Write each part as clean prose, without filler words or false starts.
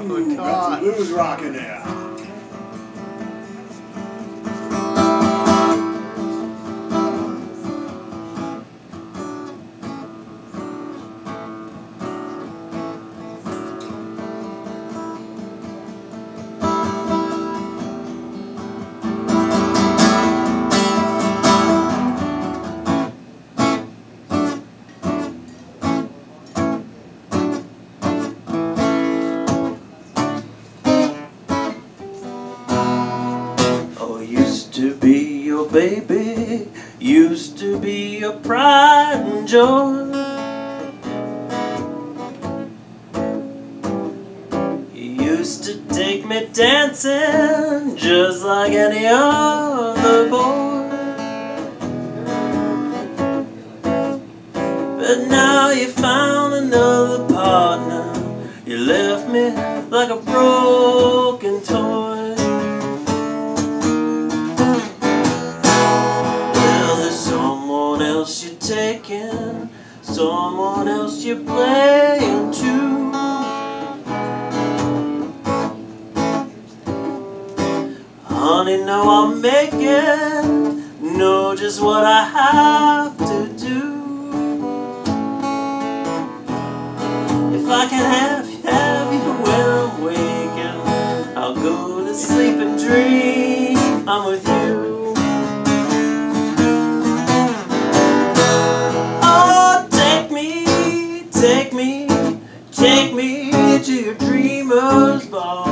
Oh, got some blues rock in there. Used to be your baby, used to be your pride and joy. You used to take me dancing just like any other boy. But now you found another partner, you left me like a broken toy. You're taking, someone else you're playing to. Honey, know I'm making, know just what I have to do. If I can have you when I'm waking, I'll go to sleep and dream I'm with you. Take me to your dreamer's ball,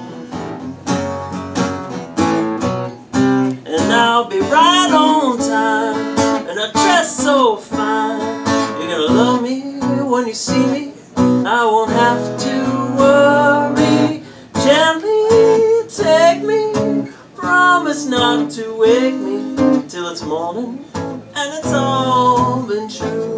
and I'll be right on time, and I'll dress so fine. You're gonna love me when you see me, I won't have to worry. Gently take me, promise not to wake me till it's morning, and it's all been true.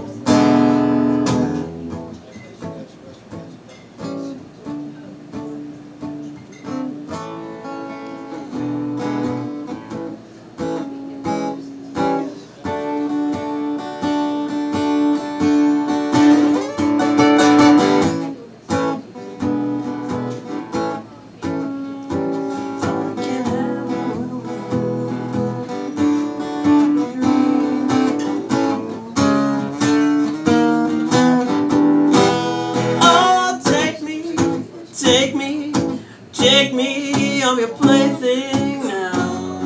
Take me, I'm your plaything now,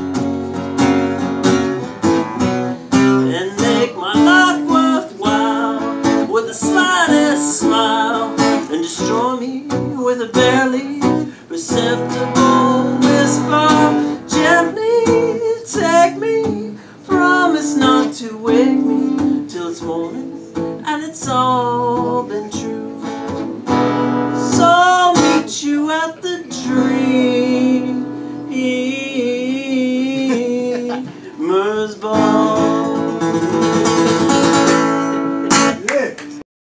and make my life worthwhile with the slightest smile, and destroy me with a barely perceptible whisper. Gently take me, promise not to wake me till it's morning, and it's all been true. So I'll meet you at the dreamer's bar.